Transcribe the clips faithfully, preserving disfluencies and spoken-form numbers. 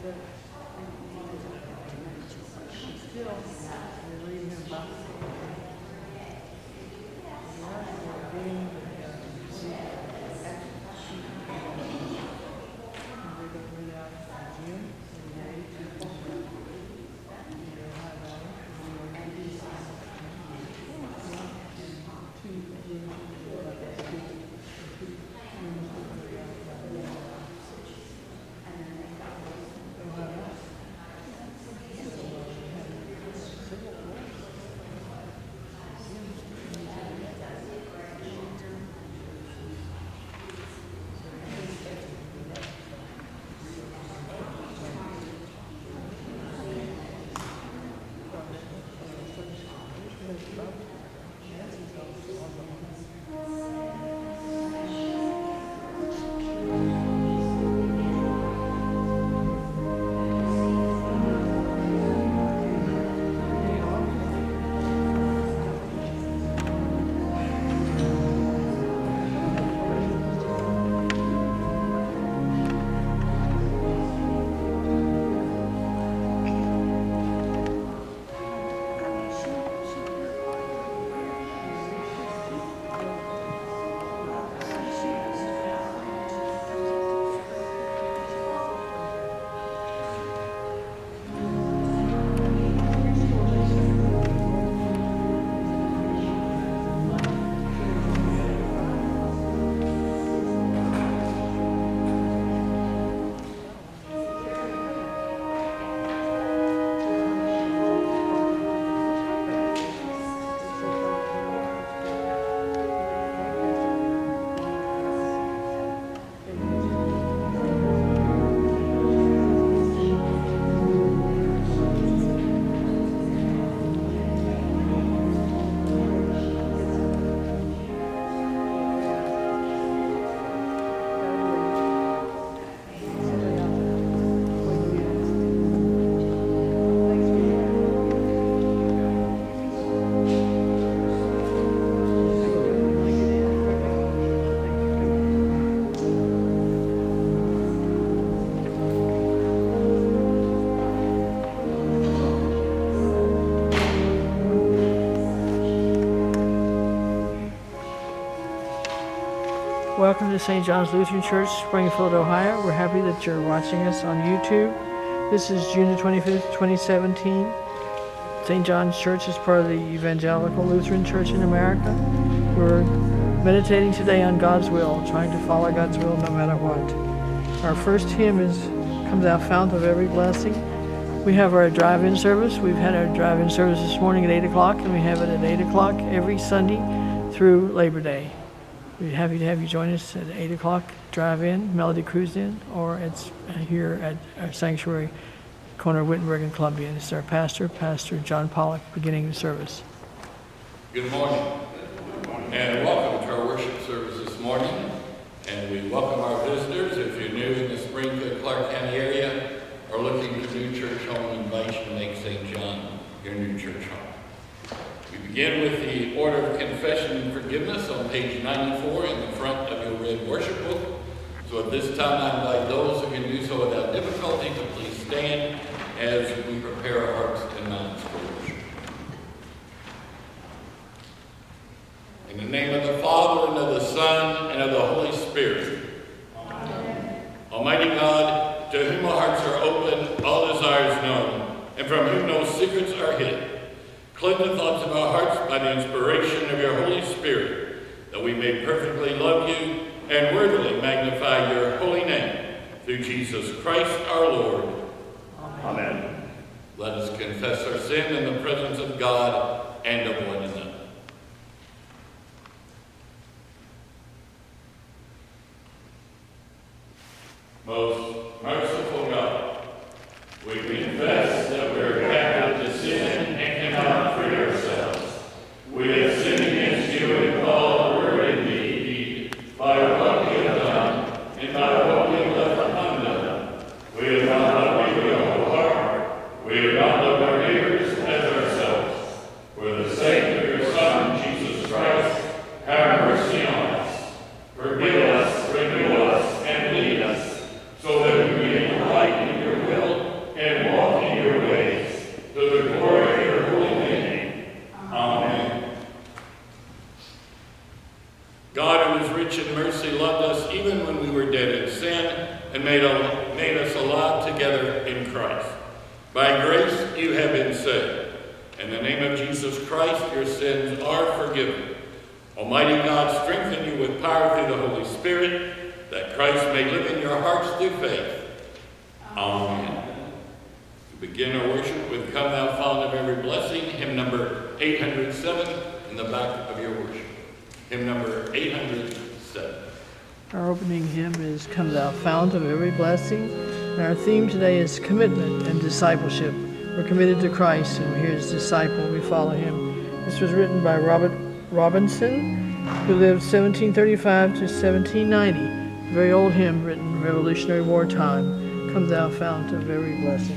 Welcome to Saint John's Lutheran Church, Springfield, Ohio. We're happy that you're watching us on YouTube. This is June the twenty-fifth, twenty seventeen. Saint John's Church is part of the Evangelical Lutheran Church in America. We're meditating today on God's will, trying to follow God's will no matter what. Our first hymn is comes out fount of every blessing. We have our drive-in service. We've had our drive-in service this morning at eight o'clock, and we have it at eight o'clock every Sunday through Labor Day. We're happy to have you join us at eight o'clock, drive-in, Melody Cruise In, or it's here at our sanctuary, corner of Wittenberg and Columbia. And it's our pastor, Pastor John Pollock, beginning the service. Good morning, and welcome to our worship service this morning. And we welcome our visitors. If you're new in the Springfield, Clark County area, or looking for a new church home, we invite you to make Saint John your new church home. We begin with the order of confession and forgiveness on page ninety-four in the front of your red worship book. So at this time, I invite those who can do so without difficulty to please stand as we prepare our hearts and minds for worship. In the name of the Father, and of the Son, and of the Holy Spirit. Amen. Almighty God, to whom our hearts are open, all desires known, and from whom no secrets are hid, cleanse the thoughts of our hearts by the inspiration of your Holy Spirit, that we may perfectly love you and worthily magnify your holy name, through Jesus Christ our Lord. Amen. Amen. Let us confess our sin in the presence of God and of one another. Most merciful God, we confess that we are captive to sin and cannot free ourselves. We have sinned against you in thought, word, and deed, by what we have done, and by what we have left undone. We have not loved you with our whole heart. We have not loved our neighbors as ourselves. For the sake of your Son, Jesus Christ, have mercy on us. Forgive us, renew us, and lead us, so that we may live and made, a, made us alive together in Christ. By grace you have been saved. In the name of Jesus Christ, your sins are forgiven. Almighty God, strengthen you with power through the Holy Spirit, that Christ may live in your hearts through faith. Amen. We begin our worship with Come Thou Fount of Every Blessing, hymn number eight hundred seven in the back of your worship. Hymn number eight hundred seven. Our opening hymn is Come Thou Fount of Every Blessing, and our theme today is commitment and discipleship. We're committed to Christ, and we're his disciple. We follow him. This was written by Robert Robinson, who lived seventeen thirty-five to seventeen ninety. A very old hymn written in Revolutionary War time. Come Thou Fount of Every Blessing.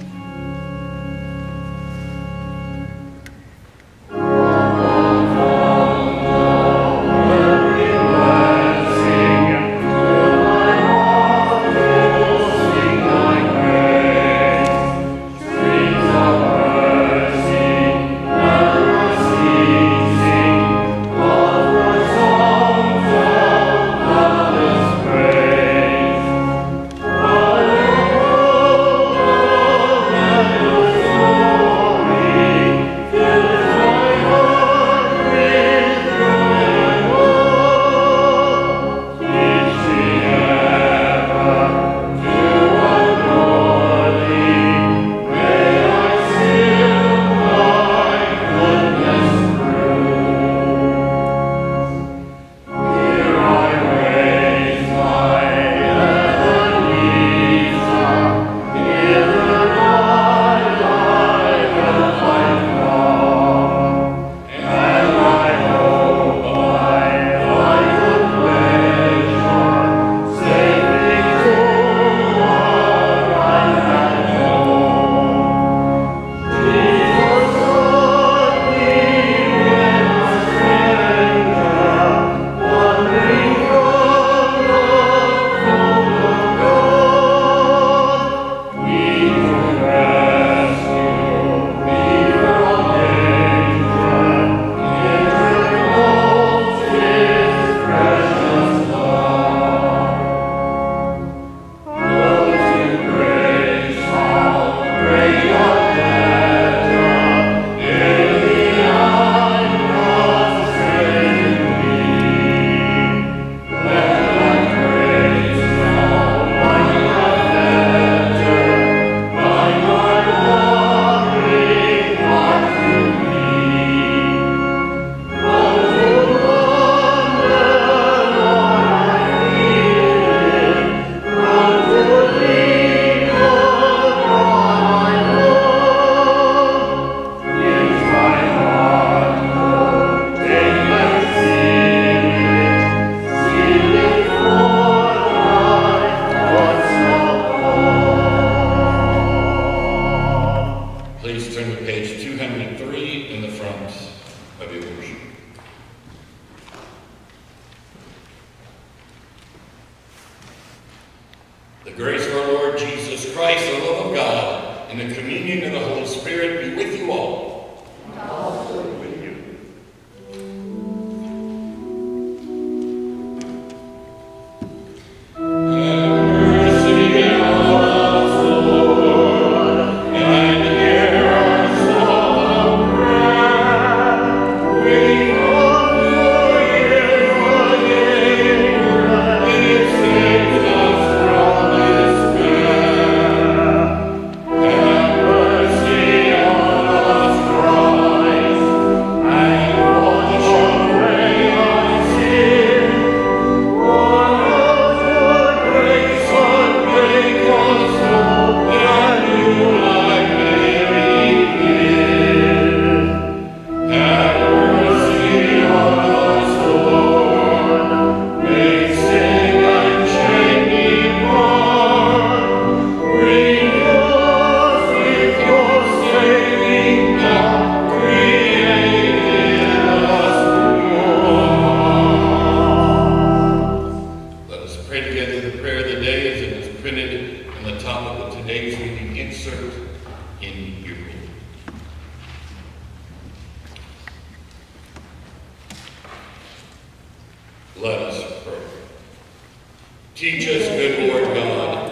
Let us pray. Teach us, good Lord God,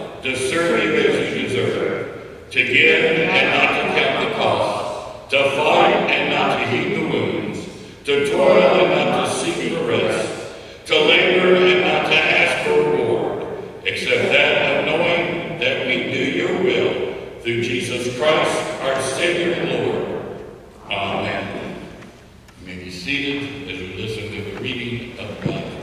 to give and not to count the cost, to fight and not to heed the wounds, to toil and not to seek the rest, to labor and not to ask for reward, except that of knowing that we do your will through Jesus Christ, our Savior and Lord. Amen. You may be seated as we listen to the reading of God's word.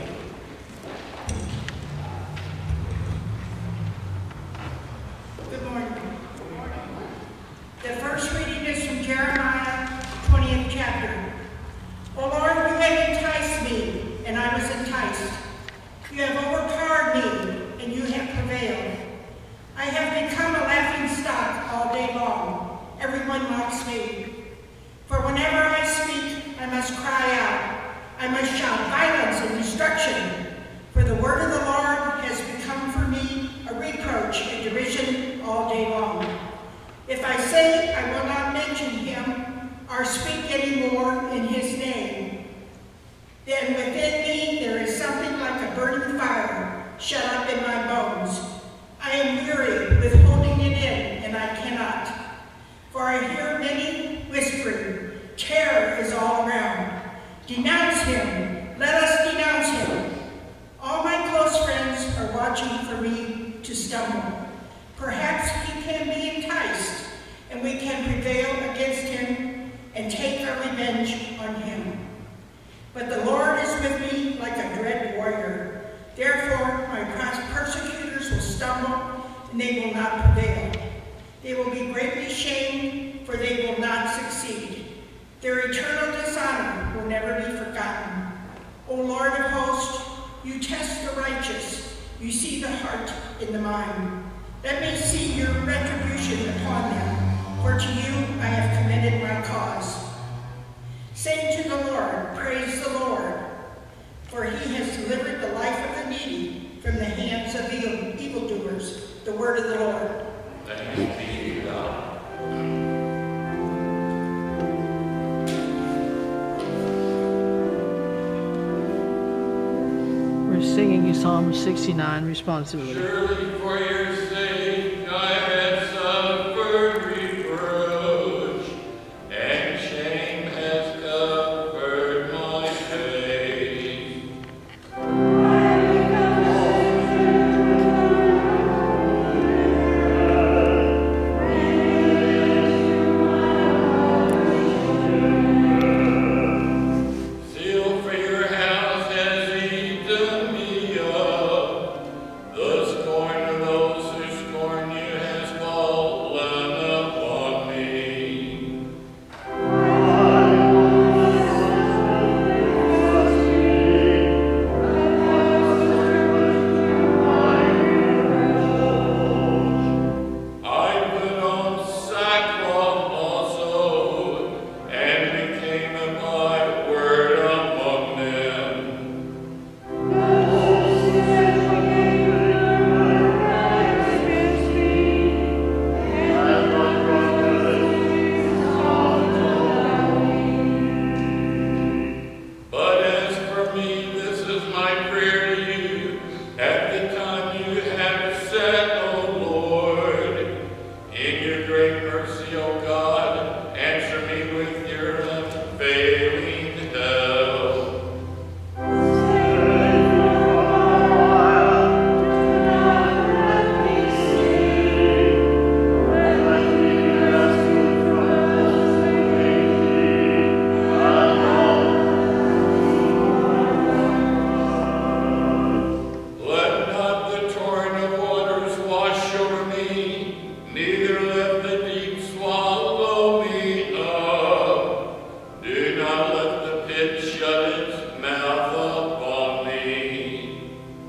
Good morning. The first reading is from Jeremiah, twentieth chapter. O Lord, you have enticed me, and I was enticed. You have overpowered me, and you have prevailed. I have become a laughing stock all day long. Everyone mocks me. For whenever I speak, I must cry out. I must shout violence and destruction. For the word of the Lord has become for me a reproach and derision all day long. If I say I will not mention him, or speak any more in his name, then within me there is something like a burning fire shut up in my bones. I am weary with holding it in, and I cannot. For I hear many whispering, terror is all around. Denounce him, let us denounce him. All my close friends are watching for me to stumble. Perhaps he can be enticed, and we can prevail against him and take our revenge on him. But the Lord is with me like a dread warrior. Therefore my persecutors will stumble, and they will not prevail. They will be greatly shamed, for they will not succeed. Their eternal dishonor will never be forgotten. O Lord of hosts, you test the righteous. You see the heart in the mind. Let me see your retribution upon them, for to you I have committed my cause. Sing to the Lord, praise the Lord, for he has delivered the life of the needy from the hands of evil, evildoers. The word of the Lord. Thanks be to God. We're singing Psalm sixty-nine, Responsibility. Surely for your sake I have suffered reproach, and shame has covered my face. Zeal for your house has eaten me up. The scorn of those who scorn you has fallen upon me. I put on sackcloth also, and became a byword among them. But as for me, this is my prayer to you. At the time you have set, O Lord, in your great mercy, O God, answer me with your unfailing help. Let not the torrent of waters wash over me, neither let the deep swallow me up. Do not let the pit shut its mouth upon me.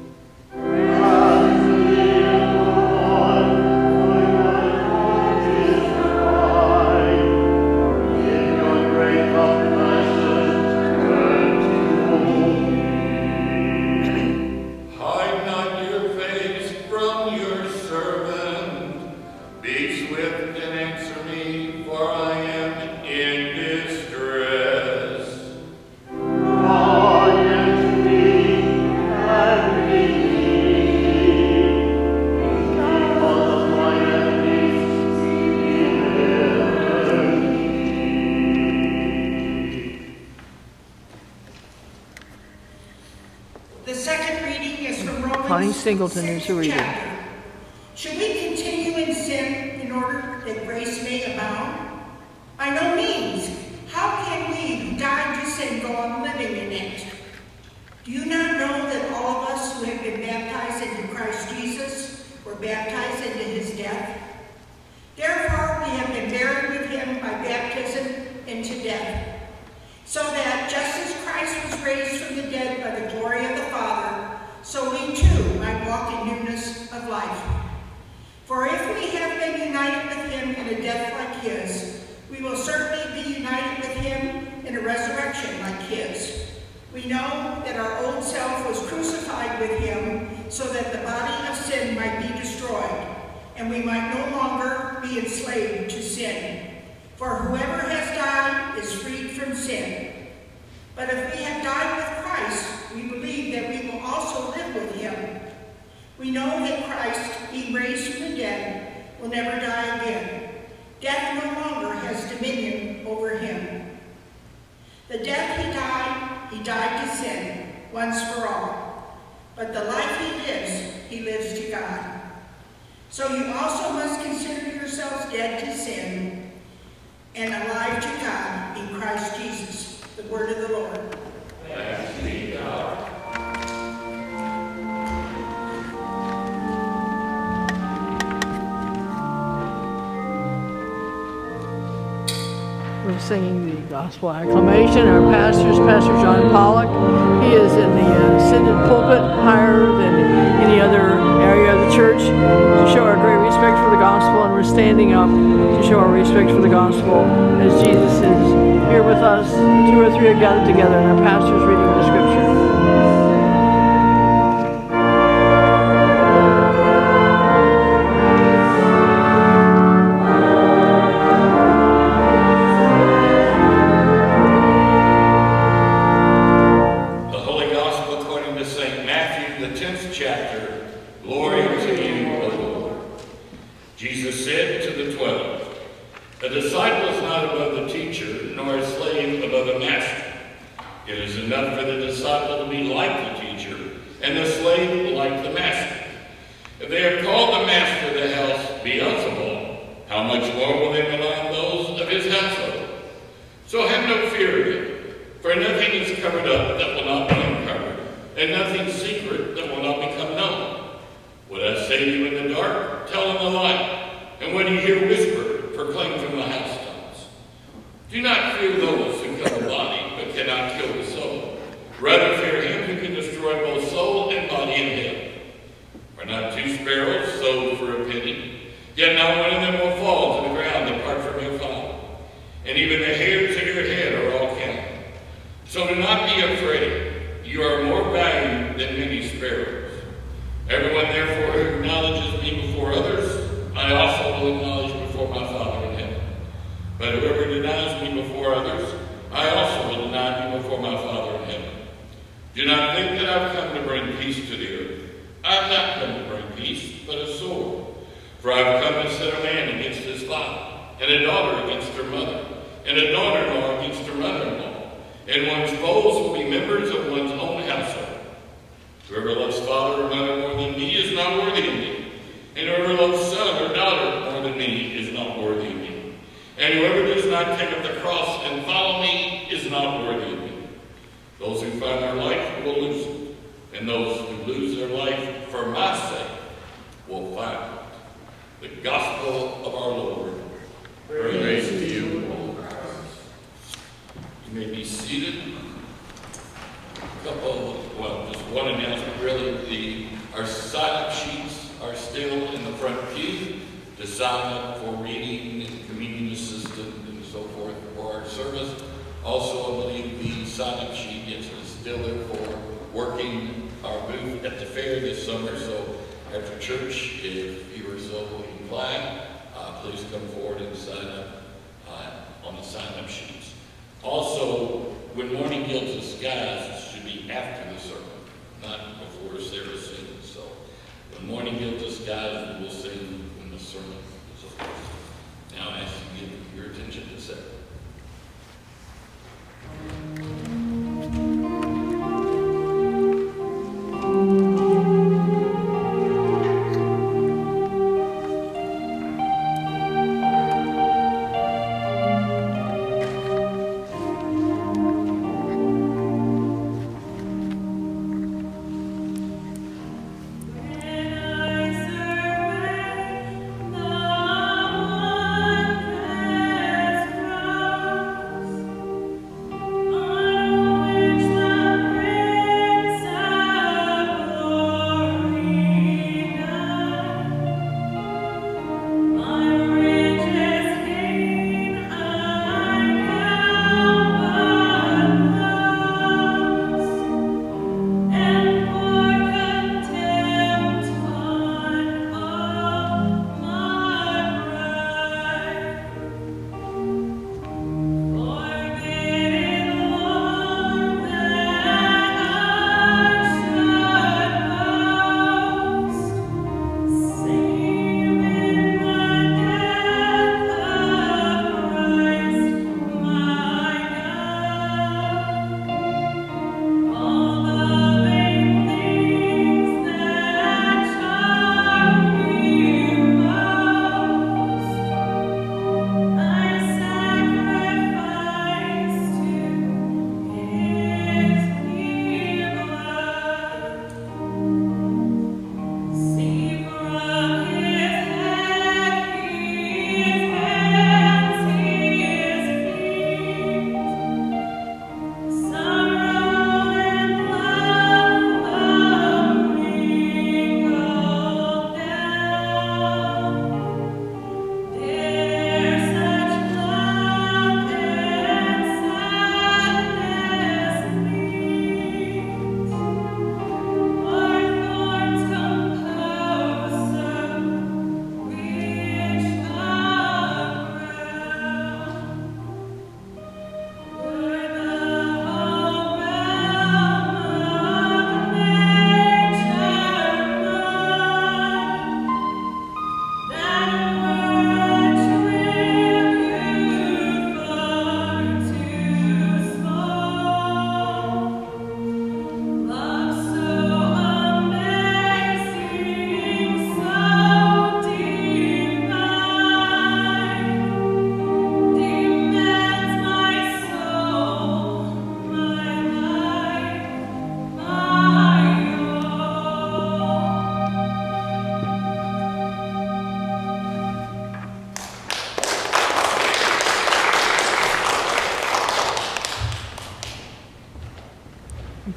Hide not your face from your servant. Be swift and answer me, for I am in distress. Singleton is the reader. Chapter. Should we continue in sin in order that grace may abound? By no means. How can we who died to sin go on living in it? Do you not know that all of us who have been baptized into Christ Jesus were baptized into his death? Therefore we have been buried with him by baptism into death, so that just as Christ was raised from the dead by the glory of the Father, so we too might walk in newness of life. For if we have been united with him in a death like his, we will certainly be united with him in a resurrection like his. We know that our old self was crucified with him so that the body of sin might be destroyed, and we might no longer be enslaved to sin. For whoever has died is freed from sin. But if we have died with Christ, we believe that we will also live with him. We know that Christ, being raised from the dead, will never die again. Death no longer has dominion over him. The death he died, he died to sin, once for all. But the life he lives, he lives to God. So you also must consider yourselves dead to sin and alive to God in Christ Jesus. The word of the Lord. Thanks be to God. We're singing the gospel acclamation. Our pastor is Pastor John Pollock. He is in the uh, ascended pulpit higher than any other area of the church to show our great respect for the gospel, and we're standing up to show our respect for the gospel as Jesus is here with us. Two or three are gathered together, and our pastor is reading the scripture.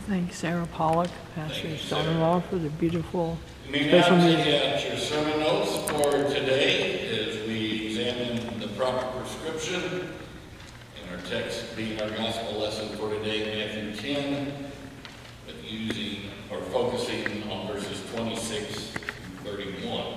Thank Sarah Pollock, pastor's son-in-law, for the beautiful You may special now music. take out your sermon notes for today as we examine the proper prescription. And our text being our gospel lesson for today, Matthew ten, but using or focusing on verses twenty-six through thirty-one.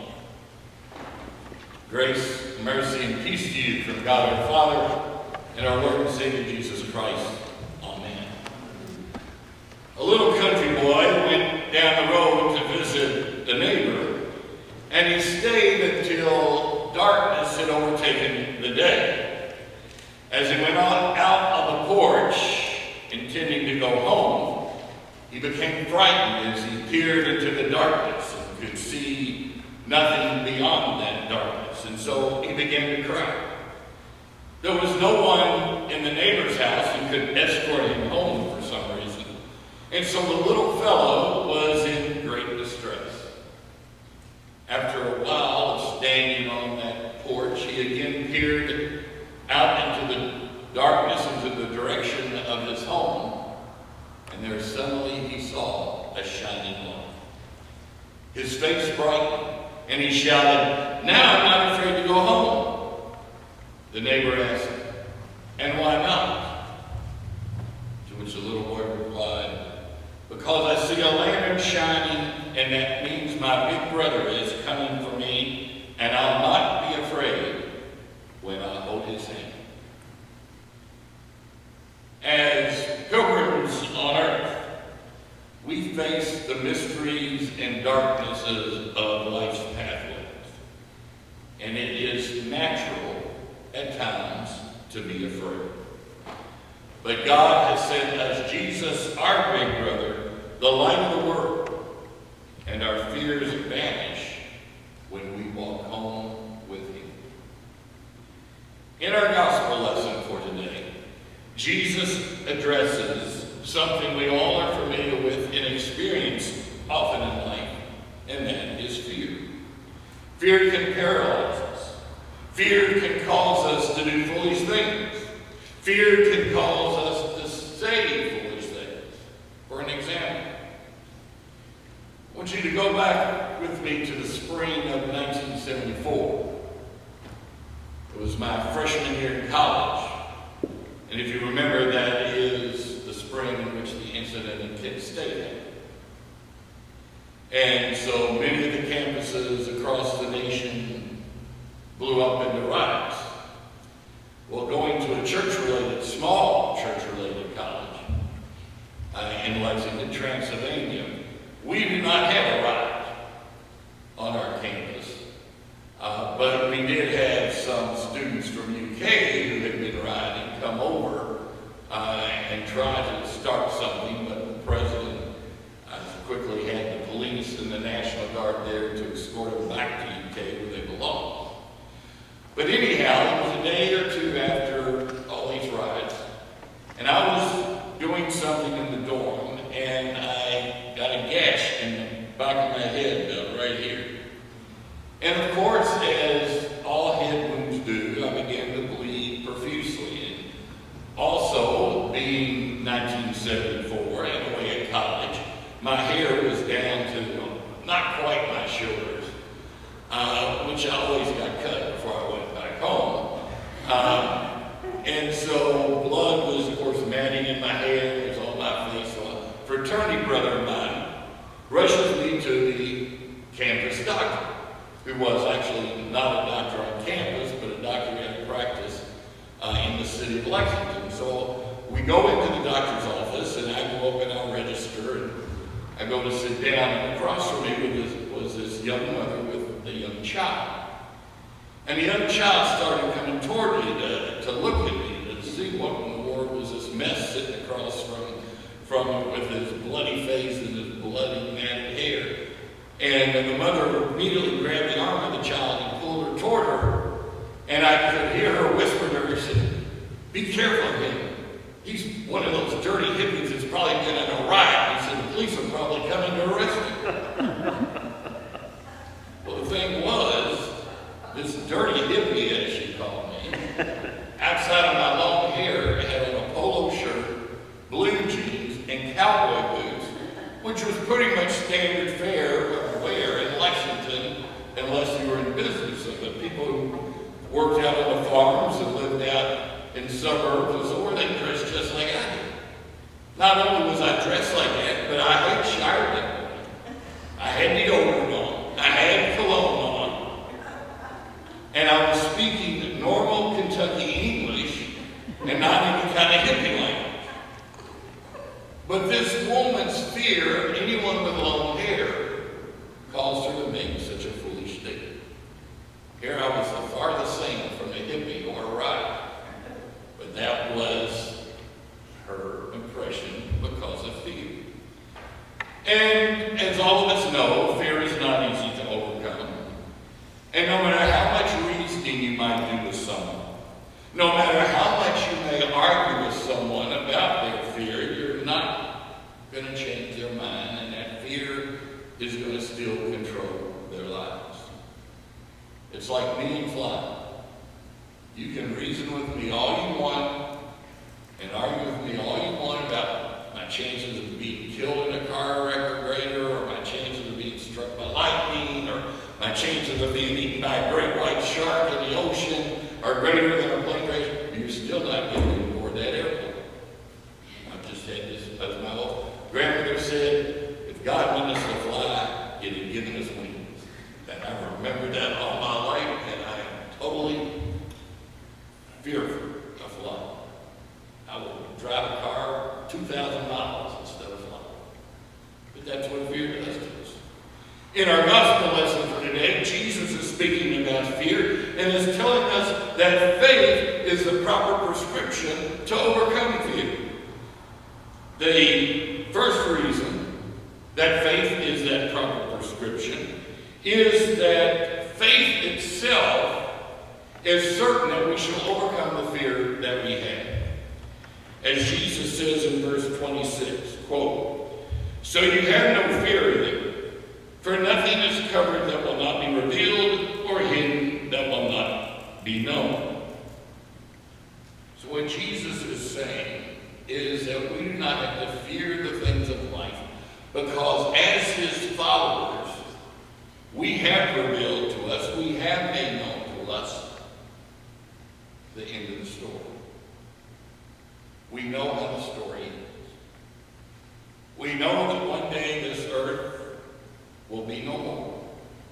Grace, mercy, and peace to you from God our Father and our Lord and Savior Jesus Christ. Amen. A little country boy went down the road to visit a neighbor, and he stayed until darkness had overtaken the day. As he went on out on the porch, intending to go home, he became frightened as he peered into the darkness and could see nothing beyond that darkness, and so he began to cry. There was no one in the neighbor's house who could escort him home for some reason, and so the little fellow was in great distress. After a while of standing on that porch, he again peered out into the darkness, into the direction of his home, and there suddenly he saw a shining light. His face brightened, and he shouted, "Now I'm not afraid to go home." The neighbor asked, "And why not?" To which the little boy replied, "Because I see a lantern shining, and that means my big brother is coming for me, and I'll not be afraid when I hold his hand." As pilgrims on earth, we face the mysteries and darknesses of life's pathways, and it is natural at times to be afraid. But God has sent us Jesus, our big brother, the light of the world, and our fears vanish when we walk home with him. In our gospel lesson for today, Jesus addresses something we all are familiar with and experience often in life, and that is fear. Fear can paralyze us. Fear can cause us to do foolish things. Fear can cause us to say foolish things. For an example, I want you to go back with me to the spring of nineteen seventy-four. It was my freshman year in college. And if you remember, that is the spring in which the incident in Kent State happened. And so many of the campuses across the nation blew up into riots. Well, going to a church-related, small church-related college uh, in Lexington, Transylvania, we do not have a riot on our campus. Uh, but we did have some students from U K who had been rioting come over uh, and try to start something, but the president uh, quickly had the police and the National Guard there to escort them back to U K where they belong. But anyhow, it was a day or two after all these riots, and I was doing something in the dorm, and I got a gash in the back of my head uh, right here. And of course, as all head wounds do, I began to bleed profusely. And also, being nineteen seventy-four and away at college, my hair was down to not quite my shoulders, uh, which I always got cut before I went back home. Um, and so blood was, of course, matting in my hair. It was on my face. So a fraternity brother of mine rushes me to the campus doctor, who was actually not a doctor on campus, but a doctor who had practice uh, in the city of Lexington. So we go into the doctor's office, and I go up and I'll register, and I go to sit down, and across from me was this, was this young mother with a young child. And the young child started coming toward me to, to look at me, to see what in the world was this mess sitting across from, from with his bloody face and his bloody matted hair. And the mother immediately grabbed the arm of the child and pulled her toward her. And I could hear her whisper to her, she said, "Be careful of him. He's one of those dirty hippies that's probably been in a riot." He said, "The police are probably coming to arrest him." Well, the thing was, this dirty hippie, as she called me, outside of my long hair, had on a polo shirt, blue jeans, and cowboy boots. unless you were in business. So the people who worked out on the farms and lived out in suburbs, so were they dressed just like I did. Not only was I dressed like that, but I had showered that morning. I had deodorant on. I had cologne on. And I was speaking normal Kentucky English and not any kind of hippie language. But this woman's fear of anyone with long hair caused her to make such a foolish statement. Here I was the farthest thing from a hippie or a riot. But that was her impression because of fear. And as all of us know, fear is not easy to overcome. And no matter how much reasoning you might do with someone, no matter how much you may argue with someone about their fear, you're not going to change their mind, and that fear is going to still control their lives. It's like me and flying. You can reason with me all you want and argue with me all you want about my chances of being killed in a car wreck or greater, or my chances of being struck by lightning, or my chances of being eaten by a great white shark in the ocean are greater than a plane crash. You're still not getting aboard that airplane. I've just had this, as my old grandmother said, if God wanted us to fly, He'd have given us wings. And I remember that all my life, and I am totally fearful of flying. I would drive a car two thousand miles instead of flying. But that's what fear does to us. In our gospel lesson for today, Jesus is speaking about fear and is telling us that faith is the proper prescription to overcome fear. The first reason that faith is that proper prescription is that faith itself is certain that we shall overcome the fear that we have. As Jesus says in verse twenty-six, quote, "So you have no fear of them, for nothing is covered that will not be revealed, or hidden that will not be known." So what Jesus is saying is that we do not have to fear the things of life, because as His followers, we have revealed to us, we have made known to us the end of the story. We know how the story ends. We know that one day this earth will be no more.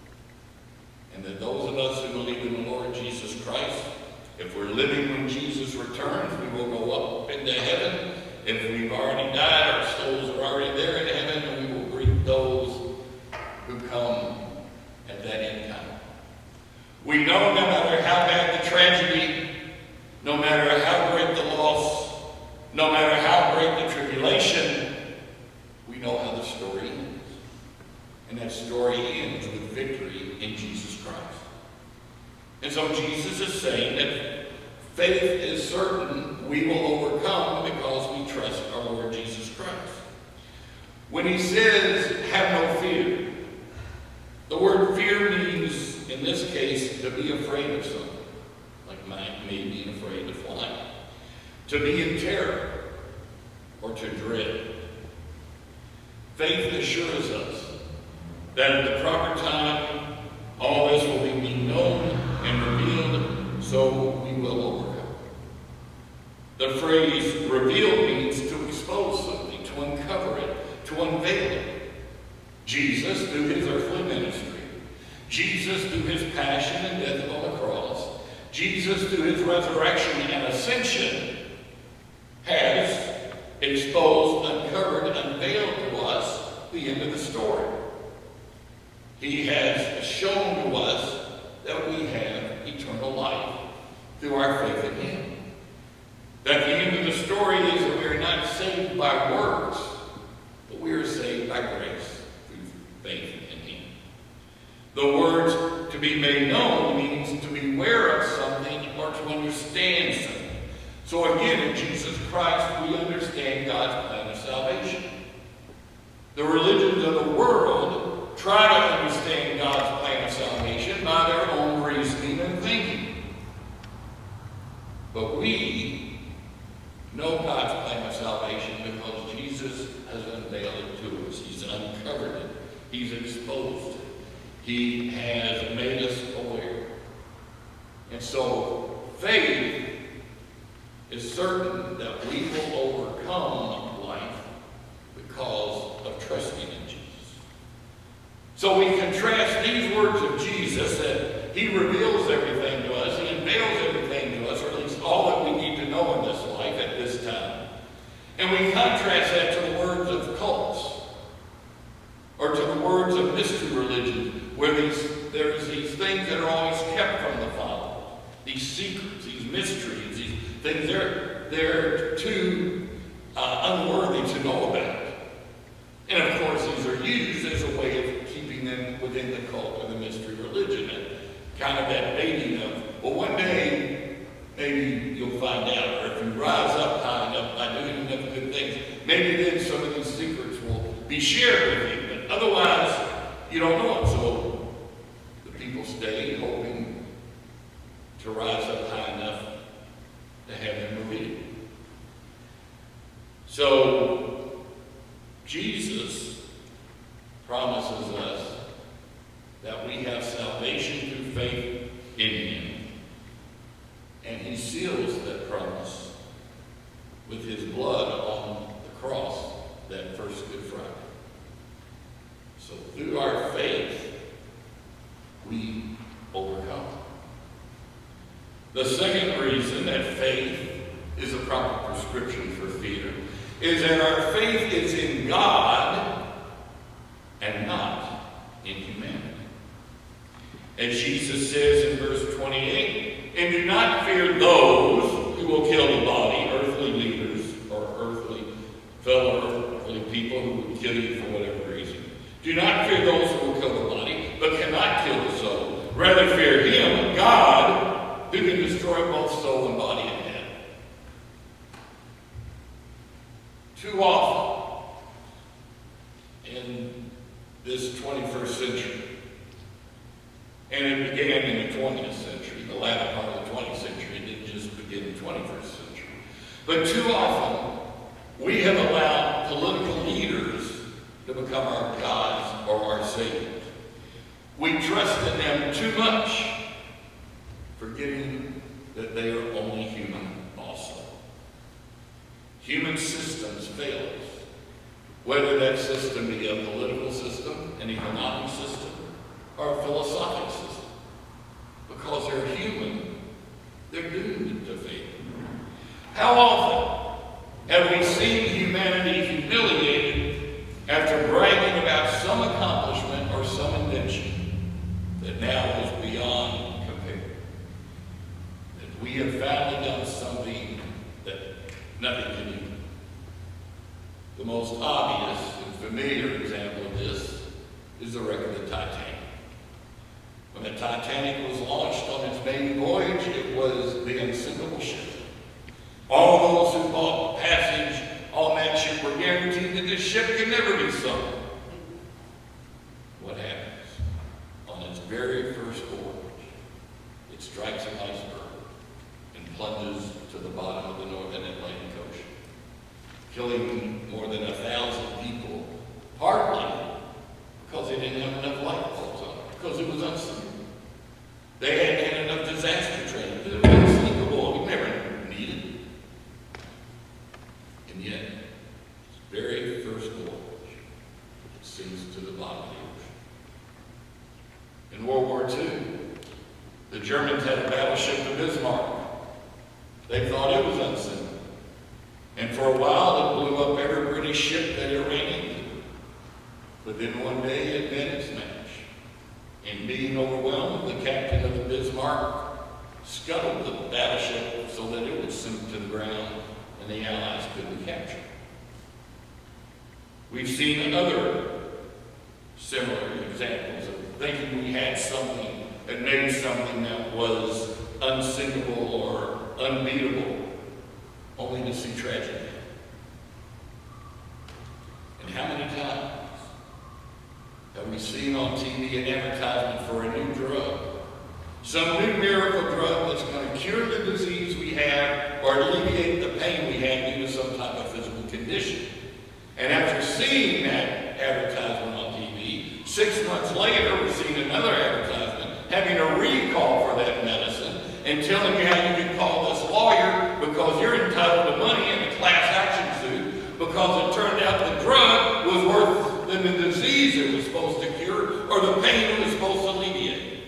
And that those of us who believe in the Lord Jesus Christ, if we're living when Jesus returns, we will go up into heaven. If we've already died, our souls are already there in heaven, and we will greet those who come at that end time. We know no matter how bad the tragedy, no matter how great the loss, no matter how great the tribulation, we know how the story ends. And that story ends with victory in Jesus Christ. And so Jesus is saying that faith is certain we will overcome because we trust our Lord Jesus Christ. When He says, have no fear, the word fear means, in this case, to be afraid of something. Like mine, me being afraid of flying. To be in terror, or to dread. Faith assures us that at the proper time, all this will be made known and revealed, so we will overcome. The phrase reveal means to expose something, to uncover it, to unveil it. Jesus, through His earthly ministry, Jesus, through His passion and death on the cross, Jesus, through His resurrection and ascension, has exposed, uncovered, unveiled to us the end of the story. He has shown to us that we have eternal life through our faith in Him. That the end of the story is that we are not saved by works, but we are saved by grace through faith in Him. The words to be made known means to be aware of something or to understand something. So again, in Jesus Christ, we understand God's plan of salvation. The religions of the world try to understand God's plan of salvation by their own reasoning and thinking. But we know God's plan of salvation because Jesus has unveiled it to us. He's uncovered it. He's exposed it. He has made And so faith is certain that we will overcome life because of trusting in Jesus. So we contrast these words of Jesus, that he reveals everything to us, he unveils everything to us, or at least all that we need to know in this life at this time. And we contrast that to the words of cults, or to the words of mystery religion, where these, there's these things that are always kept from the Father. These secrets, these mysteries, these things they're, they're too uh, unworthy to know about. And of course, these are used as a way of keeping them within the cult or the mystery religion. And kind of that baiting of, well, one day, maybe you'll find out, or if you rise up high enough by doing enough good things, maybe then some of these secrets will be shared with you. But otherwise, you don't know it. So the people stay hoping to rise up high enough to have them revealed. So Jesus promises us that we have salvation through faith in him. And he seals that promise with his blood on the cross that first Good Friday. So through our faith, we overcome. The second reason that faith is a proper prescription for fear is that our faith is in God and not in humanity. As Jesus says in verse twenty-eight, and do not fear those who will kill the body, earthly leaders or earthly fellow earthly people who will kill you for whatever reason. Do not fear those who will kill the body, but cannot kill the soul. Rather fear him, God, who can destroy both soul and body in hell. Too often in this twenty-first century, and it began in the twentieth century, the latter part of the twentieth century, it didn't just begin in the twenty-first century. But too often, we have allowed political leaders to become our gods or our saviors. We trust in them too much, forgetting that they are only human also. Human systems fail us, whether that system be a political system, an economic system, or a philosophic system. Because they're human, they're doomed to fail. How often have we seen humanity humiliated after bragging about some accomplishment or some invention that now is beyond compare? That we have finally done something that nothing can do. The most obvious and familiar example of this is the wreck of the Titanic. When the Titanic was launched on its maiden voyage, it was the unsinkable ship. All those who bought passage on that ship were guaranteed that this ship could never be sunk. What happens? On its very first voyage, it strikes an iceberg and plunges to the bottom of the northern Atlantic Ocean, killing more than a thousand people, partly because they didn't have enough light bulbs on it, because it was unsinkable. They hadn't had enough disaster training. It was unsinkable. We never needed it. And yet, its very first voyage, it sinks to the bottom of the ocean. In World War Two, the Germans had a battleship, the Bismarck. They thought it was unsinkable. And for a while, it blew up every British ship that it ran into. But then one day, it met its match. And being overwhelmed, the captain of the Bismarck scuttled the battleship so that it would sink to the ground and the Allies couldn't capture it. We've seen other similar examples of thinking we had something that made something that was unsinkable or unbeatable, only to see tragedy. And how many times have we seen on T V an advertisement for a new drug? Some new miracle drug that's going to cure the disease we have or alleviate the pain we have due to some type of physical condition. And after seeing that advertisement on T V, six months later we're seeing another advertisement having a recall for that medicine, and and telling you how you can call this lawyer because you're entitled to money in a class action suit because it turned out the drug was worse than the disease it was supposed to cure or the pain it was supposed to alleviate.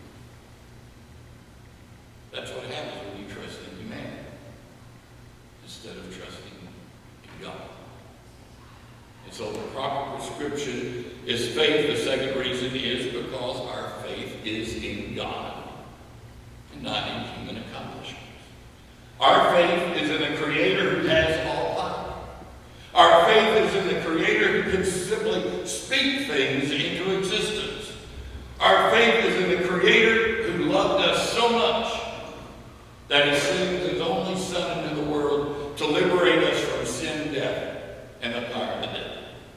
That's what happens when you trust in humanity instead of trusting in God. And so the proper prescription is faith. The second reason is because our faith is in God and not in human accomplishments. Our faith is in a Creator who has all power. Our faith is in the Creator who can simply speak things into existence. Our faith is in the Creator who loved us so much that He sent His only Son into the world to liberate us from sin, death, and the power of death.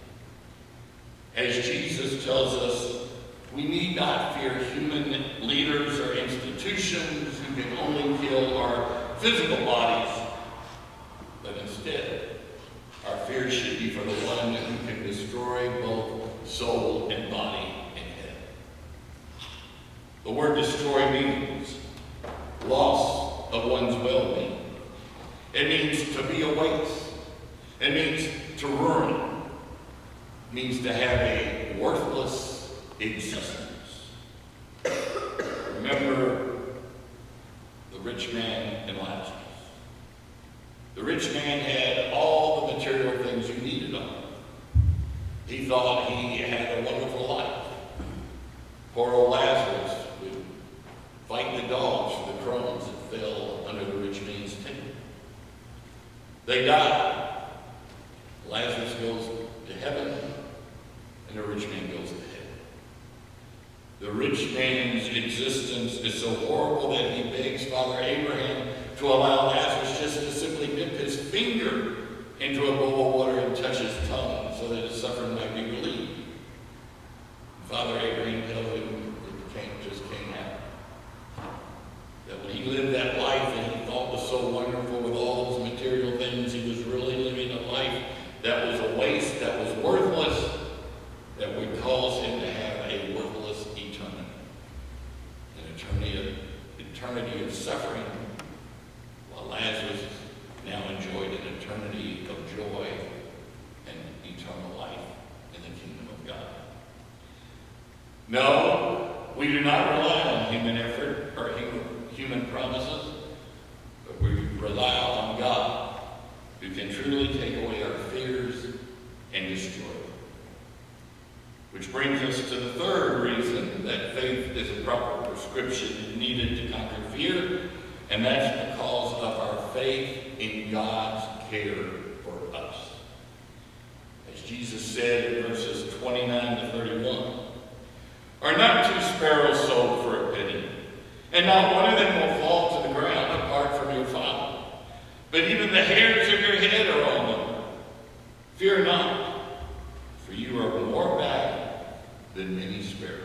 As Jesus tells us, we need not fear human leaders or institutions who can only kill our physical bodies, but instead, our fear should be for the one who can destroy both soul and body in hell. The word destroy means loss of one's well-being. It means to be a waste. It means to ruin. It means to have a worthless existence. Remember the rich man and Lazarus. The rich man had all the material things you needed on him. He thought he had a wonderful life. Poor old Lazarus would fight the dogs for the crumbs that fell under the rich man's table. They died. Lazarus goes to heaven, and the rich man goes to hell. The rich man's existence is so horrible that he begs Father Abraham to allow Lazarus just to simply dip his finger into a bowl of water and touch his tongue so that his suffering might be relieved. Father Abraham tells him it can't, just can't happen. That when he lived that life that he thought was so wonderful with all those material things, he was really living a life that was a waste, that was worthless, that would cause him to have a worthless eternity. An eternity of, eternity of suffering, while Lazarus now enjoyed an eternity of joy and eternal life in the kingdom of God. No, we do not rely on human effort or human, human promises, but we rely on God, who can truly take away our fears and destroy them. Which brings us to the third reason that faith is a proper prescription needed to conquer fear, and that's because of our faith in God's care for us. As Jesus said in verses twenty-nine to thirty-one, "Are not two sparrows sold for a penny, and not one of them will fall to the ground apart from your Father? But even the hairs of your head are all numbered. Fear not, for you are more valuable than many sparrows."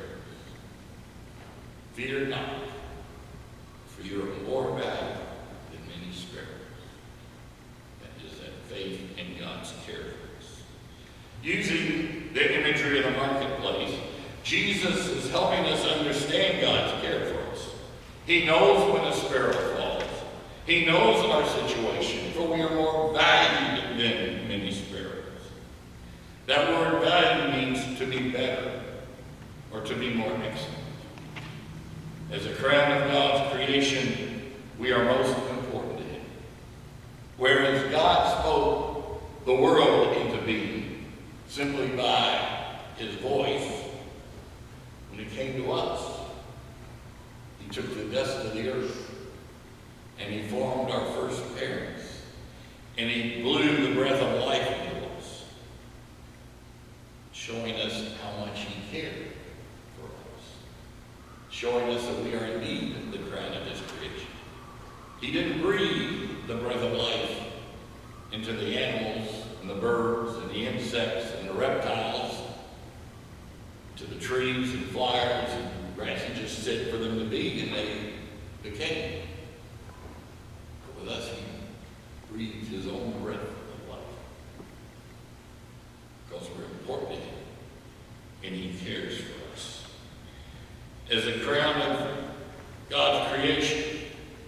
Fear not, for you are more valuable than many sparrows. That is that faith in God's care for us. Using the imagery of the marketplace, Jesus is helping us understand God's care for us. He knows when a sparrow falls. He knows our situation, for we are more valued than many sparrows. That word value means to be better, or to be more excellent. As a crown of God's creation, we are most important to Him. Whereas God spoke the world into being simply by His voice, when He came to us, He took the dust of the earth and He formed our first parents, and He blew the breath of life into us, showing us how much He cared for us, showing us that we are indeed the crown of His creation. He didn't breathe the breath of life into the animals and the birds and the insects and the reptiles, to the trees and flowers and grass. He just said for them to be, and they became. But with us, He breathed His own breath of life, because we're important to Him, and He cares for us. As a crown of God's creation,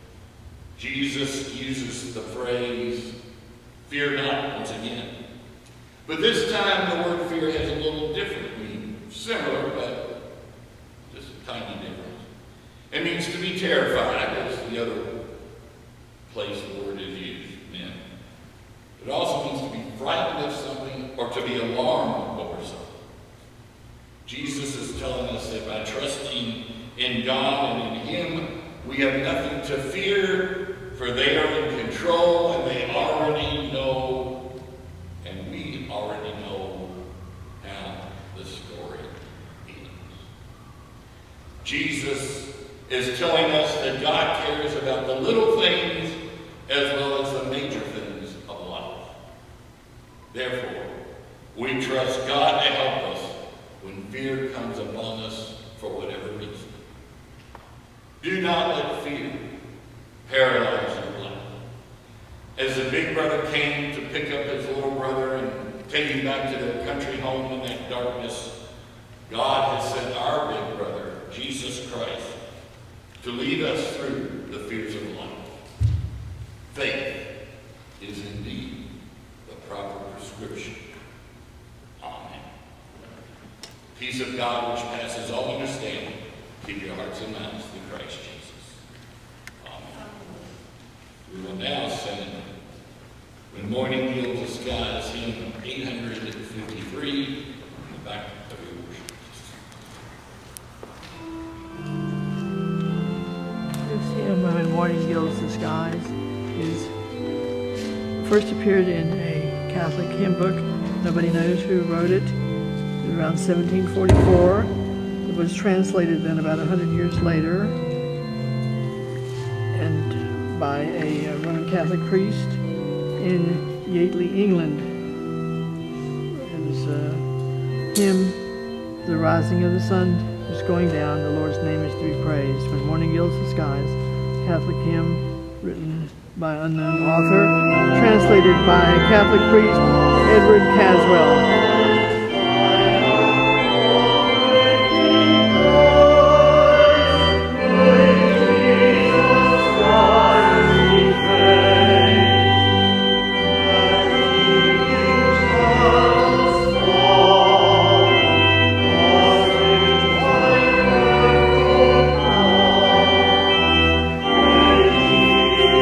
Jesus uses the phrase, fear not, once again. But this time the word fear has a little different meaning. Similar, but just a tiny difference. It means to be terrified. That's the other place the word is used. Yeah. It also means to be frightened of something or to be alarmed over something. Jesus is telling us that by trusting in God and in Him, we have nothing to fear, for they are in control and they already know, and we already know how the story ends. Jesus is telling us that God cares about the little things as well as the major things of life. Therefore, we trust God to help us when fear comes upon us for whatever reason. Do not let fear paralyze your life. As the big brother came to pick up his little brother and take him back to their country home in that darkness, God has sent our big brother, Jesus Christ, to lead us through the fears of life. Faith is indeed the proper prescription. Amen. Peace of God, which passes all understanding, keep your hearts and minds through Christ Jesus. Amen. We will now sing When Morning Yields the Skies, hymn eight hundred fifty-three, in the back of your worship. This hymn, When Morning Gilds the Skies, is first appeared in a Catholic hymn book. Nobody knows who wrote it. It was around seventeen forty-four. It was translated then about a hundred years later, and by a Roman Catholic priest in Yateley, England. It was a hymn, the rising of the sun is going down, the Lord's name is to be praised. When morning gilds the skies, Catholic hymn written by an unknown author, translated by a Catholic priest, Edward Caswell.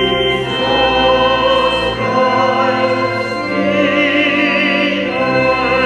Amen.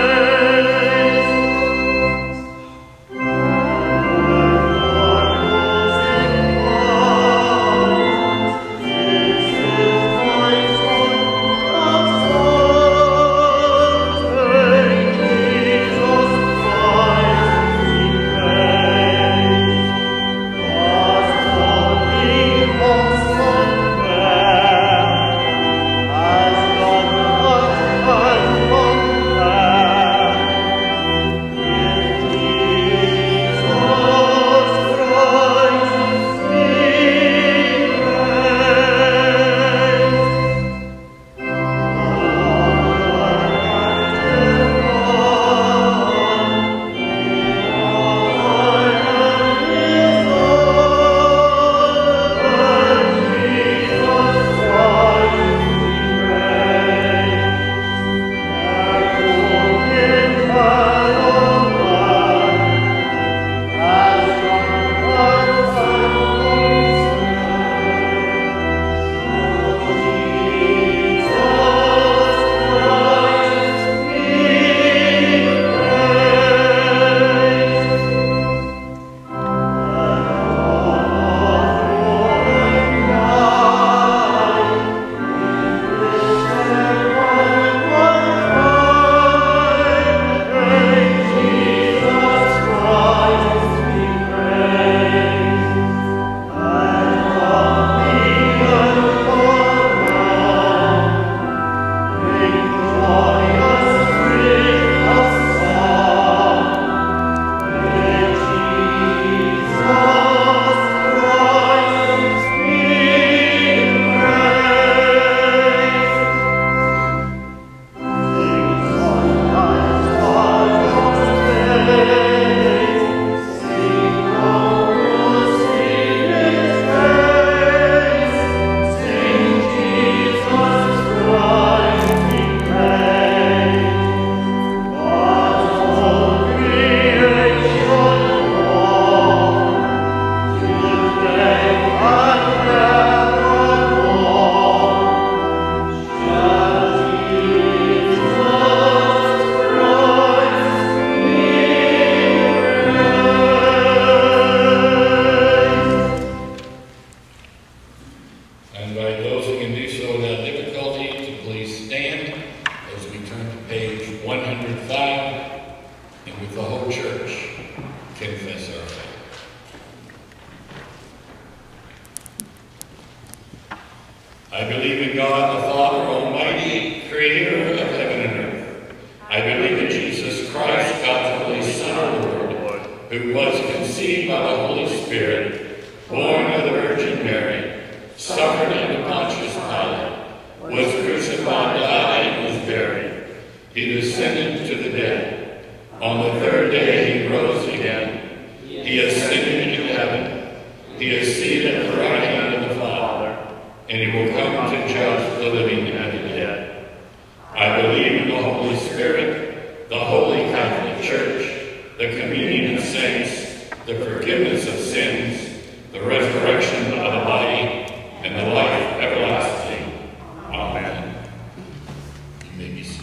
I believe in God, the Father Almighty, creator of heaven and earth. I believe in Jesus Christ, God's only Son, our Lord, who was conceived by the Holy Spirit, born of the Virgin Mary, suffered under Pontius Pilate, was crucified, died, and was buried. He descended to the dead. On the third day he rose again. He ascended into heaven. He is seated at the right hand of the Father, and he will come to judge the living and the dead. I believe in the Holy Spirit, the Holy Catholic Church, the communion of saints, the forgiveness of sins, the resurrection of the body, and the life everlasting. Amen. You may be seated.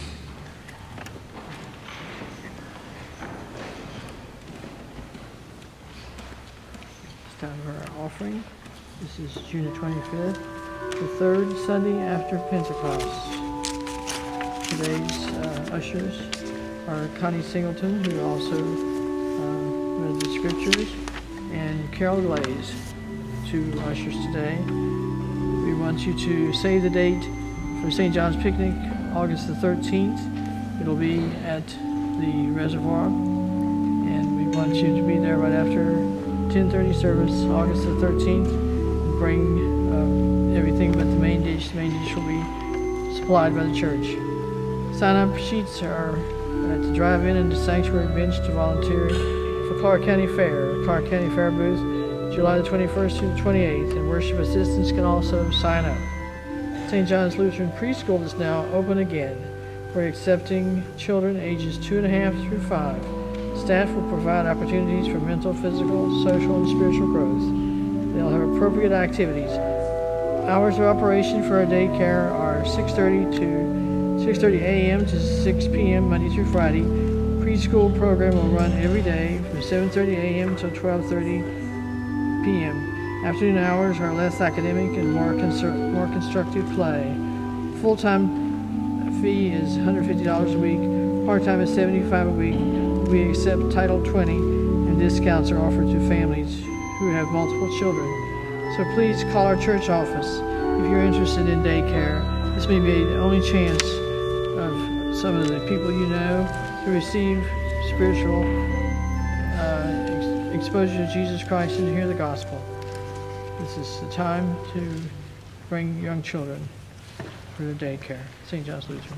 It's time for our offering. This is June the twenty-fifth, the third Sunday after Pentecost. Today's uh, ushers are Connie Singleton, who also uh, read the scriptures, and Carol Glaze, two ushers today. We want you to save the date for Saint John's Picnic, August the thirteenth. It'll be at the reservoir, and we want you to be there right after ten thirty service, August the thirteenth. Bring uh, everything but the main dish. The main dish will be supplied by the church. Sign-up sheets are at the drive-in and the sanctuary bench to volunteer for Clark County Fair. Clark County Fair booth, July the twenty-first through the twenty-eighth, and worship assistants can also sign up. Saint John's Lutheran Preschool is now open again. We're accepting children ages two and a half through five. Staff will provide opportunities for mental, physical, social, and spiritual growth. They'll have appropriate activities. Hours of operation for our daycare are six thirty to six thirty a m to six p m Monday through Friday. Preschool program will run every day from seven thirty a m to twelve thirty p m Afternoon hours are less academic and more constru- more constructive play. Full-time fee is one hundred fifty dollars a week. Part-time is seventy-five dollars a week. We accept Title twenty, and discounts are offered to families who have multiple children. So please call our church office if you're interested in daycare. This may be the only chance of some of the people you know to receive spiritual uh, ex- exposure to Jesus Christ and to hear the gospel. This is the time to bring young children for the daycare. Saint John's Lutheran.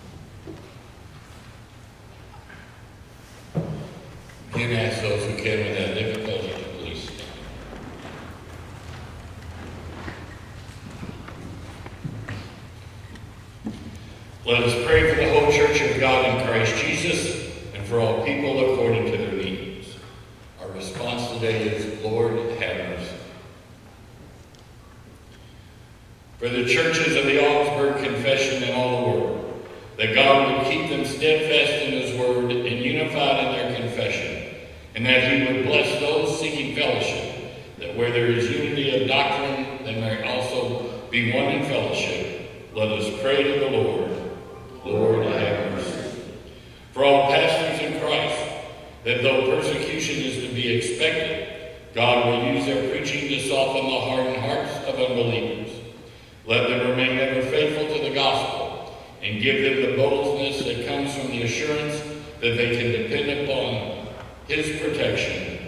Again, ask those who can without difficulty to please stand. Let us pray for the whole Church of God in Christ Jesus and for all people according to their needs. Our response today is, Lord, have mercy. For the churches of the Augsburg Confession and all the world, that God would keep them steadfast in His word and unified in their confession, and that He would bless those seeking fellowship, that where there is unity of doctrine, there may also be one in fellowship. Let us pray to the Lord. Lord, have mercy. For all pastors in Christ, that though persecution is to be expected, God will use their preaching to soften the hardened hearts of unbelievers. Let them remain ever faithful to the gospel and give them the boldness that comes from the assurance that they can depend upon His protection.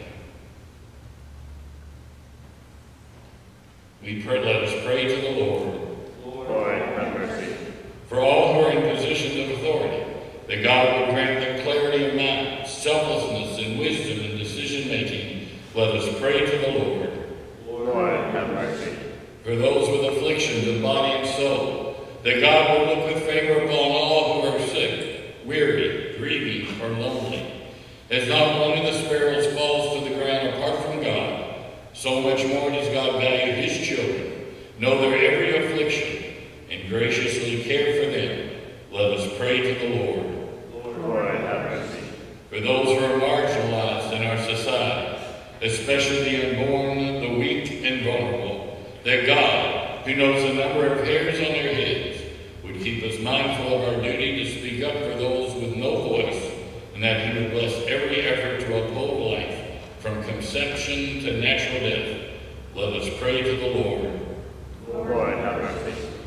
We pray, let us pray to the Lord. Lord, have mercy. For all who are in positions of authority, that God would grant them clarity of mind, selflessness, and wisdom in decision-making, let us pray to the Lord. Lord, have mercy. For those with afflictions of body and soul, that God will look with favor upon all who are sick, weary, grieving, or lonely. As not one of the sparrows falls to the ground apart from God, so much more does God value His children, know their every affliction, and graciously care for them. Let us pray to the Lord. Lord, have mercy. For those who are marginalized in our society, especially the unborn, the weak, and vulnerable, that God, who knows the number of hairs on their heads, would keep us mindful of our duty to speak up for those with no voice, and that He would bless every effort to uphold life from conception to natural death. Let us pray to the Lord. Lord, have mercy.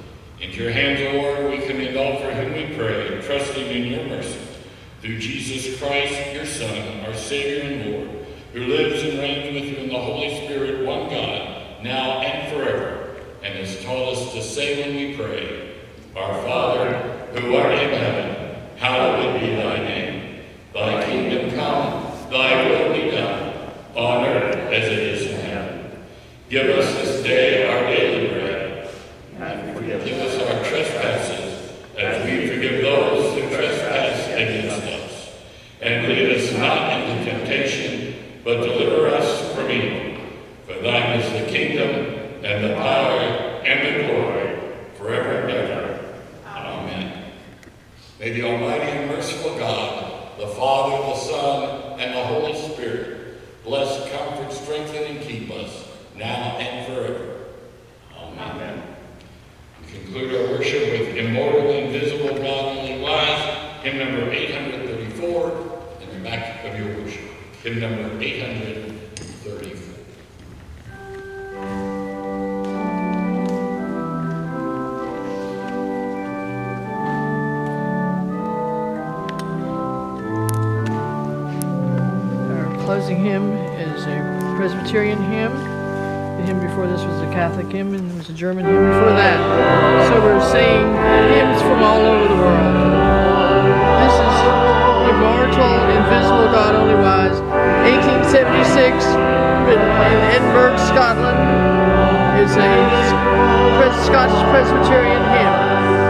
your hands, O Lord, we commend all for whom we pray, trusting in your mercy. Through Jesus Christ, your Son, our Savior and Lord, who lives and reigns with you in the Holy Spirit, one God, now and forever, and has taught us to say when we pray, Our Father, who art in heaven, hallowed be thy name. Thy kingdom come, thy will be done, on earth as it is in heaven. Give us this day our daily bread, and forgive us our trespasses, as we forgive those who trespass against us. And lead us not into temptation, but deliver us from evil. For thine is the kingdom, and the power, and the glory, forever and ever. Amen. May the Almighty and merciful God, the Father, the Son, and the Holy Spirit, bless, comfort, strengthen, and keep us, now and forever. Amen. Amen. We conclude our worship with Immortal, Invisible, God Only Wise, hymn number eight hundred thirty-four, in the back of your worship. Hymn number eight hundred thirty-four. Our closing hymn is a Presbyterian hymn. The hymn before this was a Catholic hymn, and it was a German hymn before that. So we're singing hymns from all over the world. This is Immortal, Invisible, God Only Wise, eighteen seventy-six, written in Edinburgh, Scotland. It's a Scottish Presbyterian hymn.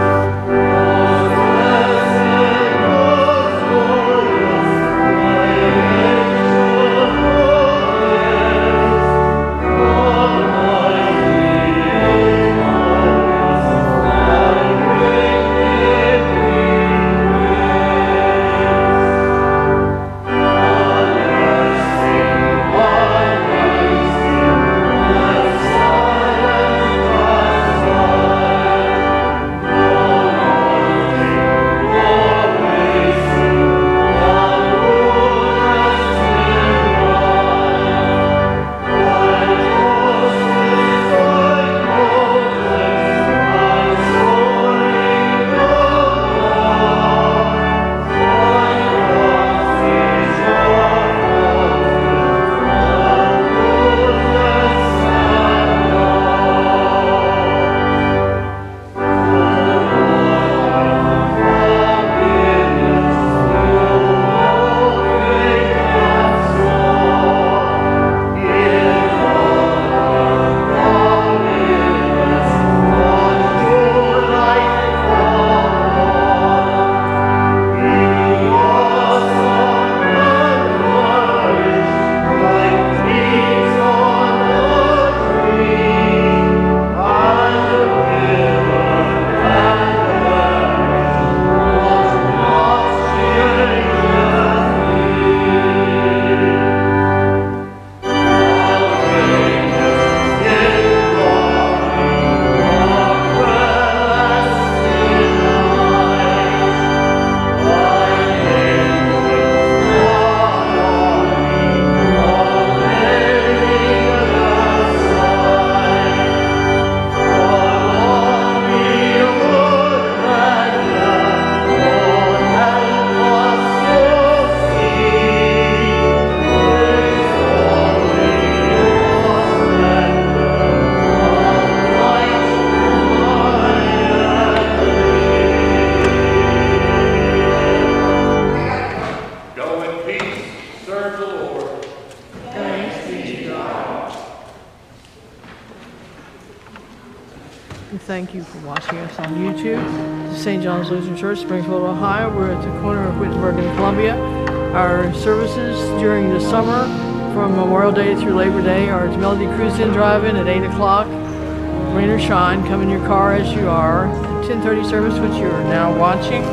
Thank you for watching us on YouTube. This is Saint John's Lutheran Church, Springfield, Ohio. We're at the corner of Wittenberg and Columbia. Our services during the summer from Memorial Day through Labor Day are at Melody Cruise In Drive-In at eight o'clock. Rain or shine, come in your car as you are. The ten thirty service, which you are now watching,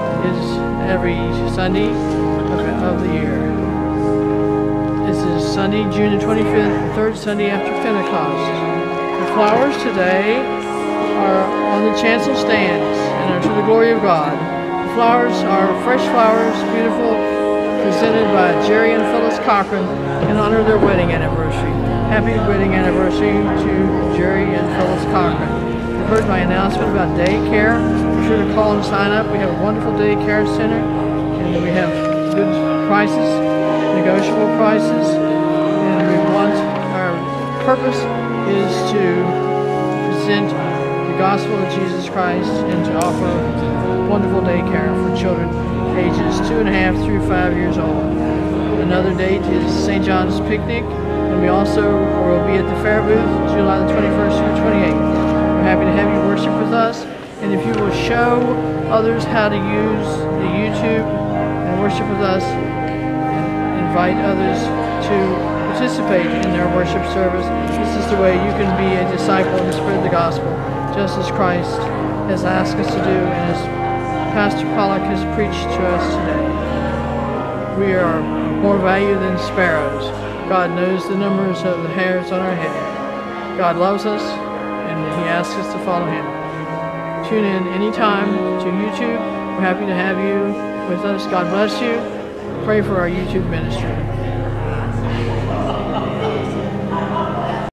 is every Sunday of the year. This is Sunday, June the twenty-fifth, the third Sunday after Pentecost. The flowers today are on the chancel stands and are to the glory of God. The flowers are fresh flowers, beautiful, presented by Jerry and Phyllis Cochran in honor of their wedding anniversary. Happy wedding anniversary to Jerry and Phyllis Cochran. The my announcement about daycare. Be sure to call and sign up. We have a wonderful daycare center, and we have good prices, negotiable prices, and we want, our purpose is to present the gospel of Jesus Christ and to offer wonderful daycare for children ages two and a half through five years old. Another date is Saint John's Picnic, and we also will be at the fair booth July the twenty-first through the twenty-eighth. We're happy to have you worship with us, and if you will show others how to use the YouTube and worship with us, and invite others to participate in their worship service, this is the way you can be a disciple and spread the gospel, just as Christ has asked us to do, and as Pastor Pollock has preached to us today. We are more valuable than sparrows. God knows the numbers of the hairs on our head. God loves us, and He asks us to follow Him. Tune in anytime to YouTube. We're happy to have you with us. God bless you. Pray for our YouTube ministry.